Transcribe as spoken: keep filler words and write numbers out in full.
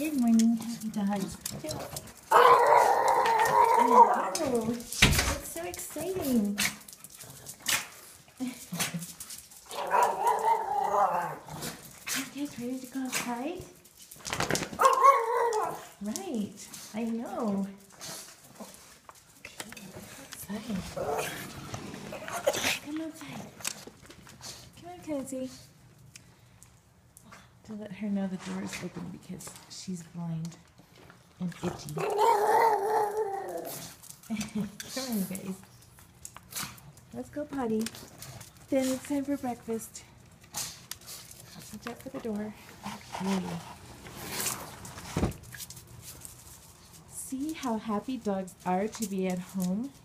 Good morning, happy dogs. Oh, it's so exciting. You guys ready to go outside? Right, I know. Okay, outside. Come outside. Come on, Cozy. To let her know the door is open because she's blind and itchy. Come on, you guys. Let's go potty. Then it's time for breakfast. Watch out for the door. Okay. See how happy dogs are to be at home?